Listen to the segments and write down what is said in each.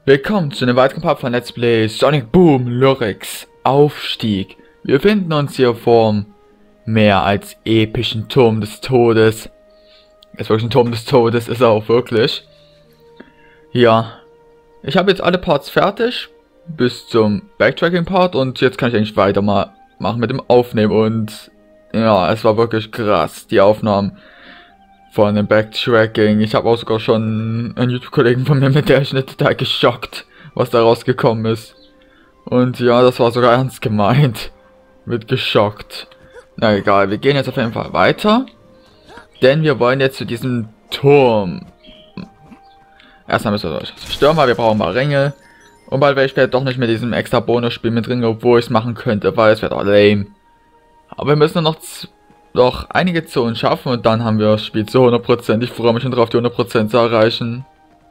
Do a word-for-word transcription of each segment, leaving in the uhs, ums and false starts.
Willkommen zu einem weiteren Part von Let's Play Sonic Boom Lyrics Aufstieg. Wir befinden uns hier vorm mehr als epischen Turm des Todes. Ist wirklich ein Turm des Todes, ist er auch wirklich. Ja, ich habe jetzt alle Parts fertig, bis zum Backtracking-Part, und jetzt kann ich eigentlich weitermachen mit dem Aufnehmen. Und ja, es war wirklich krass, die Aufnahmen von dem Backtracking. Ich habe auch sogar schon einen YouTube-Kollegen von mir mit der Schnitt total geschockt, was da rausgekommen ist. Und ja, das war sogar ernst gemeint. Mit geschockt. Na egal, wir gehen jetzt auf jeden Fall weiter. Denn wir wollen jetzt zu diesem Turm. Erstmal müssen wir das zerstören, weil wir brauchen mal Ringe. Und bald werde ich vielleicht doch nicht mit diesem extra Bonusspiel mit Ringe, obwohl ich es machen könnte, weil es wäre doch lame. Aber wir müssen noch noch einige Zonen schaffen und dann haben wir das Spiel zu hundert Prozent. Ich freue mich schon drauf, die hundert Prozent zu erreichen.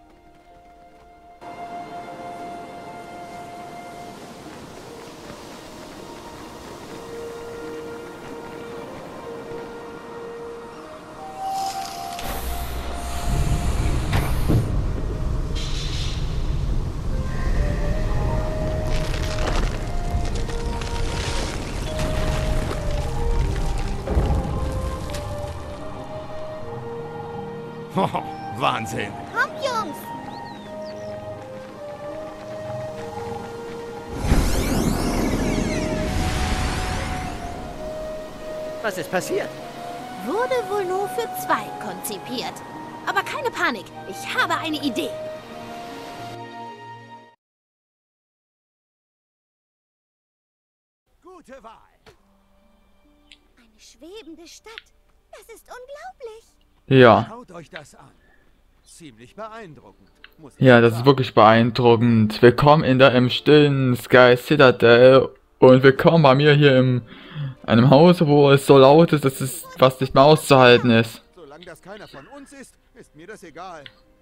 Oh, Wahnsinn! Komm, Jungs! Was ist passiert? Wurde wohl nur für zwei konzipiert. Aber keine Panik, ich habe eine Idee. Gute Wahl! Eine schwebende Stadt. Das ist unglaublich. Ja. Schaut euch das an. Ziemlich beeindruckend. Muss ich Ja, das sagen. ist wirklich beeindruckend. Willkommen in der im stillen Sky Citadel und willkommen bei mir hier in einem Haus, wo es so laut ist, dass es fast nicht mehr auszuhalten ist. Solange das keiner von uns ist, ist mir das egal.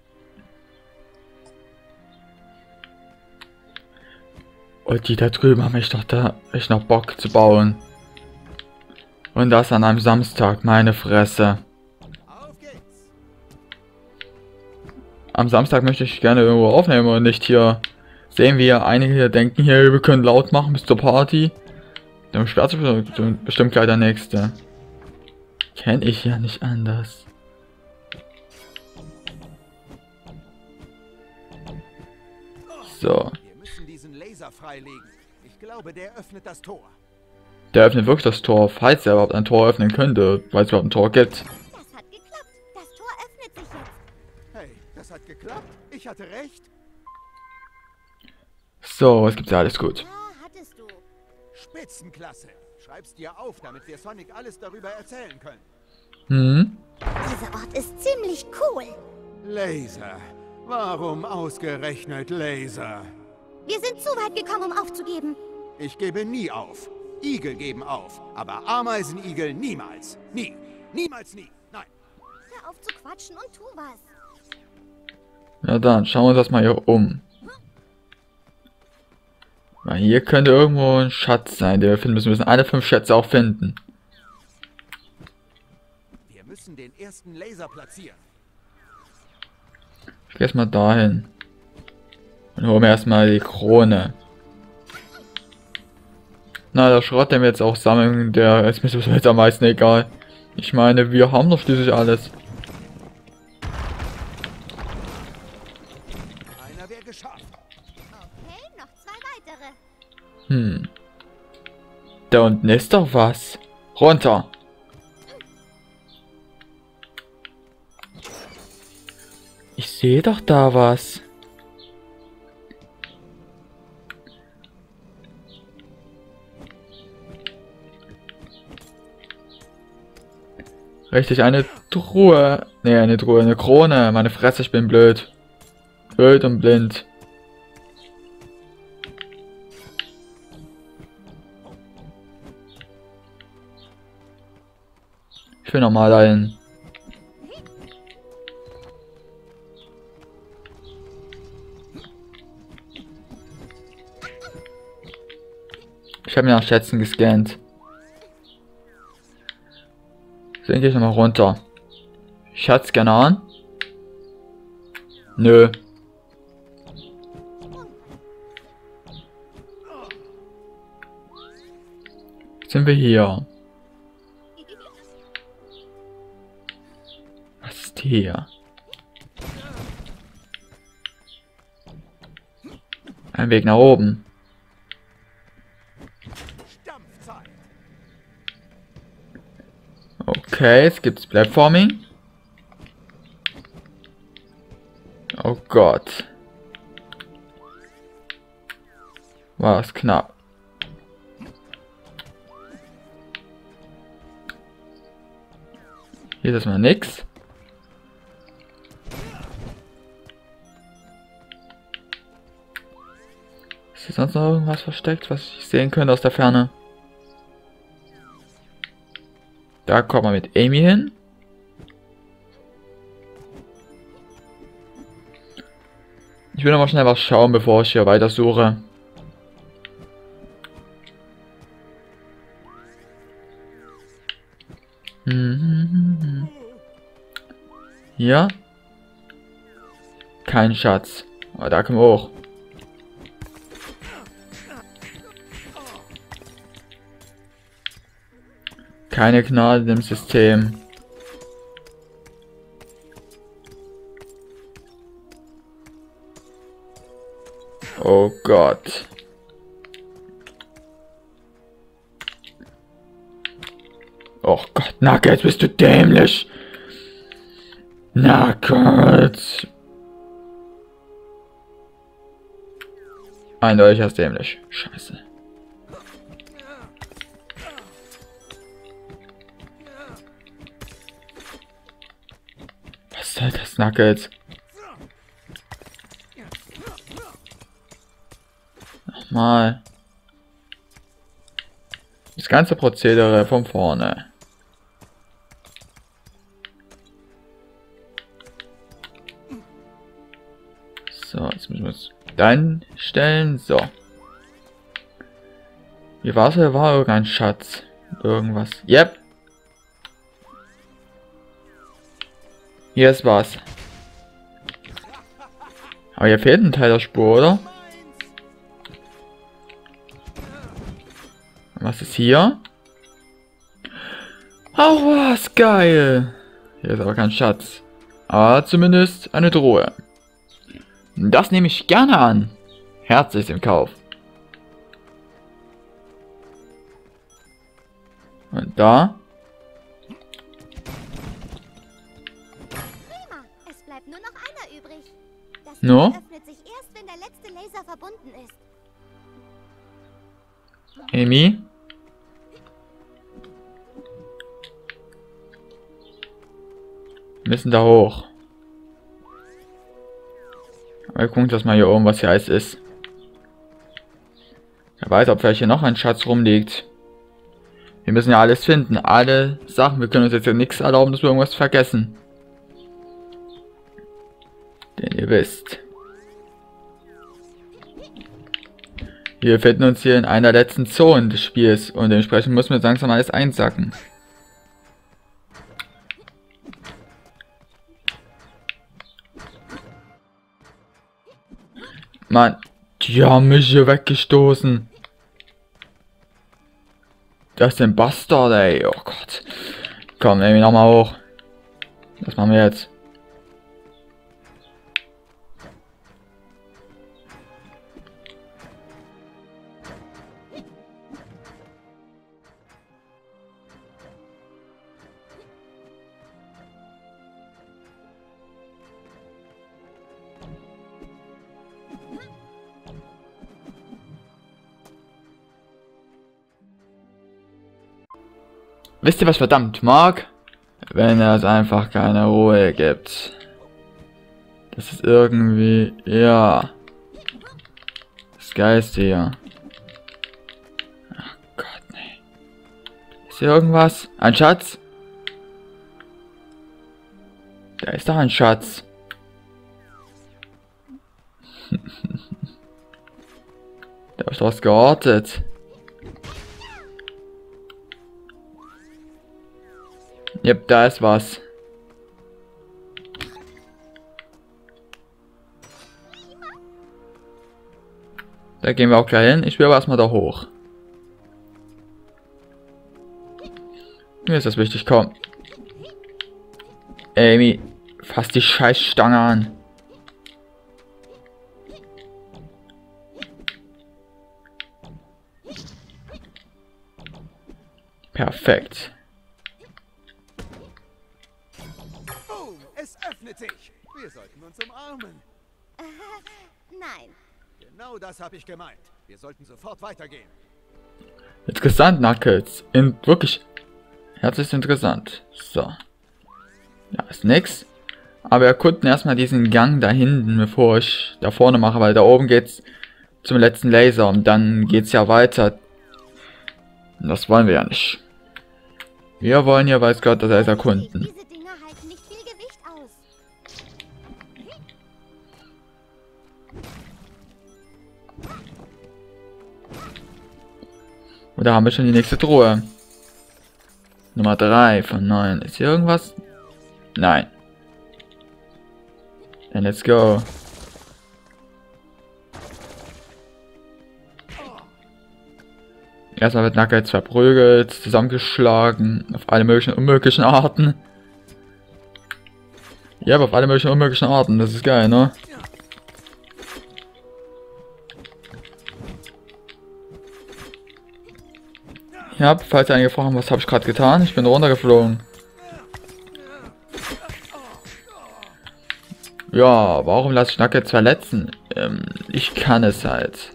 Und die da drüben haben echt noch da echt noch Bock zu bauen. Und das an einem Samstag, meine Fresse. Auf geht's! Am Samstag möchte ich gerne irgendwo aufnehmen und nicht hier sehen wir einige hier denken hier, wir können laut machen bis zur Party. Dann sperrt sich bestimmt gleich der nächste. Kenn ich ja nicht anders. So. Wir müssen diesen Laser freilegen. Ich glaube, der öffnet das Tor. Der öffnet wirklich das Tor, falls er überhaupt ein Tor öffnen könnte, weil es überhaupt ein Tor gibt. Das hat geklappt. Das Tor öffnet sich jetzt. Hey, das hat geklappt. Ich hatte recht. So, was gibt's ja alles gut. Ja, hattest du. Spitzenklasse. Schreib's dir auf, damit wir Sonic alles darüber erzählen können. Hm? Dieser Ort ist ziemlich cool. Laser. Warum ausgerechnet Laser? Wir sind zu weit gekommen, um aufzugeben. Ich gebe nie auf. Igel geben auf, aber Ameisenigel niemals. Nie. Niemals nie. Nein. Hör auf zu quatschen und tu was. Ja dann, schauen wir uns das mal hier um. Na, hier könnte irgendwo ein Schatz sein, den wir finden müssen. Wir müssen alle fünf Schätze auch finden. Wir müssen den ersten Laser platzieren. Ich geh erstmal dahin. Und hol mir erstmal die Krone. Na, der Schrott, den wir jetzt auch sammeln, der ist mir sowieso jetzt am meisten egal. Ich meine, wir haben doch schließlich alles. Einer wäre geschafft. Okay, noch zwei weitere. Hm. Da unten ist doch was. Runter. Ich sehe doch da was. Richtig, eine Truhe. Ne, eine Truhe, eine Krone. Meine Fresse, ich bin blöd. Blöd und blind. Ich will nochmal dahin. Ich habe mir nach Schätzen gescannt. Dann gehe ich nochmal runter. Schatzscanner an. Nö. sind wir hier? Was ist hier? Ein Weg nach oben. Okay, jetzt gibt's Platforming. Oh Gott. War das knapp. Hier ist mal nix. Ist hier sonst noch irgendwas versteckt, was ich sehen könnte aus der Ferne? Da kommt man mit Amy hin. Ich will noch mal schnell was schauen, bevor ich hier weiter suche. Hier. Kein Schatz. Aber da können wir hoch. Keine Gnade im System. Oh Gott. Oh Gott, Knuckles, bist du dämlich? Knuckles. Eindeutig als dämlich. Scheiße. Was soll das, Knuckles? Nochmal. Das ganze Prozedere von vorne. So, jetzt müssen wir es dann stellen. So. Wie war es? War irgendein Schatz. Irgendwas. Yep. Hier ist was. Aber hier fehlt ein Teil der Spur, oder? Was ist hier? Auch was, geil. Hier ist aber kein Schatz. Aber zumindest eine Truhe. Das nehme ich gerne an. Herzlich im Kauf. Und da? Prima. Es bleibt nur noch einer übrig. Das No? Tor öffnet sich erst, wenn der letzte Laser verbunden ist. Amy? Wir müssen da hoch. Wir gucken, dass mal hier oben was hier heiß ist. Wer weiß, ob vielleicht hier noch ein Schatz rumliegt. Wir müssen ja alles finden. Alle Sachen. Wir können uns jetzt ja nichts erlauben, dass wir irgendwas vergessen. Denn ihr wisst. Wir befinden uns hier in einer letzten Zone des Spiels. Und dementsprechend müssen wir langsam alles einsacken. Mann, die haben mich hier weggestoßen. Das ist ein Bastard, ey. Oh Gott. Komm, nehmen wir nochmal hoch. Was machen wir jetzt? Wisst ihr, was verdammt mag? Wenn es einfach keine Ruhe gibt. Das ist irgendwie, ja, das Geiste hier. Ach Gott, nee. Ist hier irgendwas? Ein Schatz? Da ist doch ein Schatz. Da ist was geortet. Yep, da ist was. Da gehen wir auch gleich hin. Ich will aber erstmal da hoch. mir ist das wichtig, komm. Amy, fass die Scheißstange an. Perfekt. Boom, es öffnet sich. Wir sollten uns umarmen. Nein. Genau das habe ich gemeint. Wir sollten sofort weitergehen. Interessant, Knuckles. In, wirklich herzlich interessant. So. Da ist nix. Aber wir erkunden erstmal diesen Gang da hinten, bevor ich da vorne mache, weil da oben geht's zum letzten Laser und dann geht's ja weiter. Und das wollen wir ja nicht. Wir wollen ja, weiß Gott, das alles erkunden. Diese Dinger halten nicht viel Gewicht aus. Und da haben wir schon die nächste Truhe. Nummer drei von neun. Ist hier irgendwas? Nein. Dann let's go. Erstmal wird Knuckles verprügelt, zusammengeschlagen, auf alle möglichen unmöglichen Arten. Ja, aber auf alle möglichen unmöglichen Arten, das ist geil, ne? Ja, falls einige fragen, was habe ich gerade getan? Ich bin runtergeflogen. Ja, warum lasse ich Knuckles verletzen? Ähm, ich kann es halt.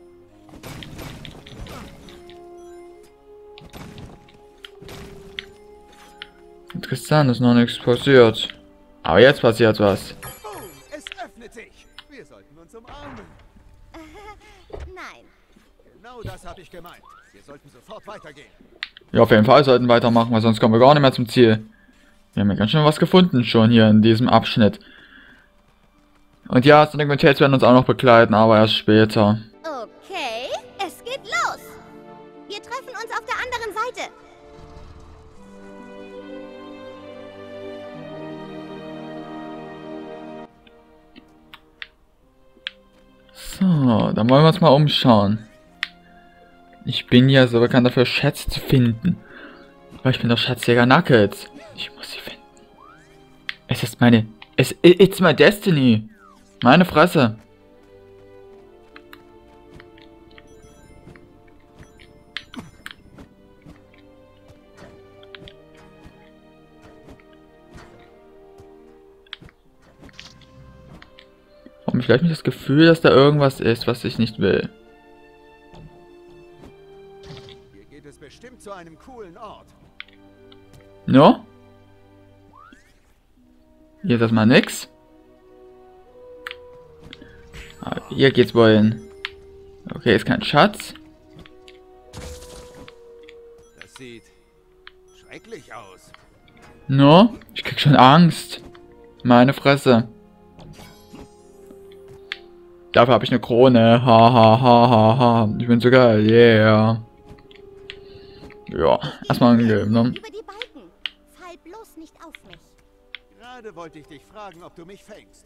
Interessant, ist noch nichts passiert. Aber jetzt passiert was. Boom, es öffnet sich. Wir sollten uns umarmen. Nein. Genau das habe ich gemeint. Wir sollten sofort weitergehen. Ja, auf jeden Fall sollten wir weitermachen, weil sonst kommen wir gar nicht mehr zum Ziel. Wir haben ja ganz schön was gefunden schon hier in diesem Abschnitt. Und ja, Sonic und Tails werden uns auch noch begleiten, aber erst später. Okay, es geht los. Wir treffen uns auf der anderen Seite. So, dann wollen wir uns mal umschauen. Ich bin ja so bekannt dafür, Schätze zu finden. Aber ich bin doch Schatzjäger Knuckles. Ich muss sie finden. Es ist meine... Es, it's my destiny. Meine Fresse. Und vielleicht mich das Gefühl, dass da irgendwas ist, was ich nicht will. Hier geht es bestimmt zu einem coolen Ort. No? Hier ist erstmal nix. Aber hier geht's wohl hin. Okay, ist kein Schatz. Das sieht schrecklich aus. No? Ich krieg schon Angst. Meine Fresse. Dafür habe ich eine Krone. Ha ha ha ha ha. Ich bin so geil. Yeah. Ja, erstmal angeben, ne? Über die Balken. Fall bloß nicht auf mich. Gerade wollte ich dich fragen, ob du mich fängst.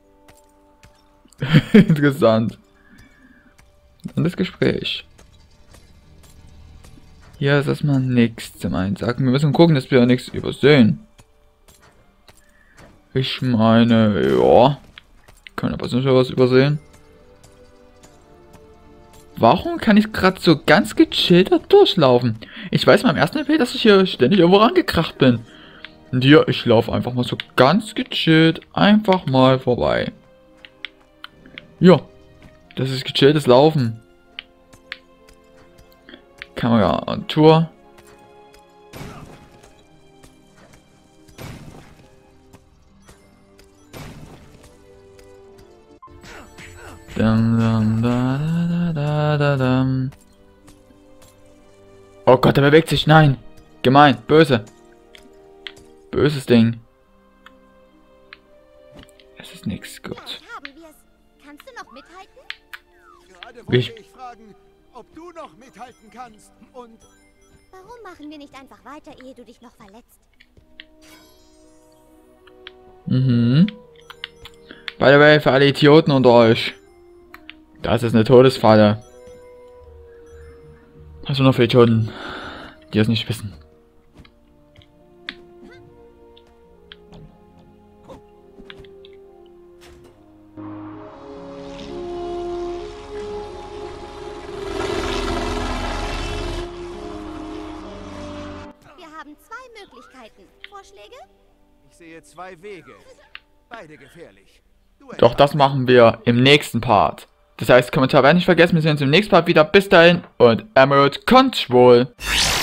Interessant. Und das Gespräch. Hier ist erstmal nichts zum Einsagen. Wir müssen gucken, dass wir nichts übersehen. Ich meine, ja. Kann aber sonst was übersehen. Warum kann ich gerade so ganz gechillt da durchlaufen? Ich weiß beim ersten L P, dass ich hier ständig irgendwo rangekracht bin. Und hier, ich laufe einfach mal so ganz gechillt einfach mal vorbei. Ja, das ist gechilltes Laufen. Kamera und Tour. Dum, dum, da, da, da, da, dum. Oh Gott, er bewegt sich. Nein. Gemein. Böse. Böses Ding. Es ist nichts gut. Haben wir's. Kannst du noch mithalten? Gerade wollte Ich- ich fragen, ob du noch mithalten kannst. Und Warum machen wir nicht einfach weiter, ehe du dich noch verletzt? Mhm. By the way, für alle Idioten unter euch. Das ist eine Todesfalle. Also nur für Idioten, die es nicht wissen. Möglichkeiten. Vorschläge? Ich sehe zwei Wege. Beide gefährlich. Du Doch das machen wir im nächsten Part. Das heißt, Kommentar werden nicht vergessen. Wir sehen uns im nächsten Part wieder. Bis dahin und Emerald Control.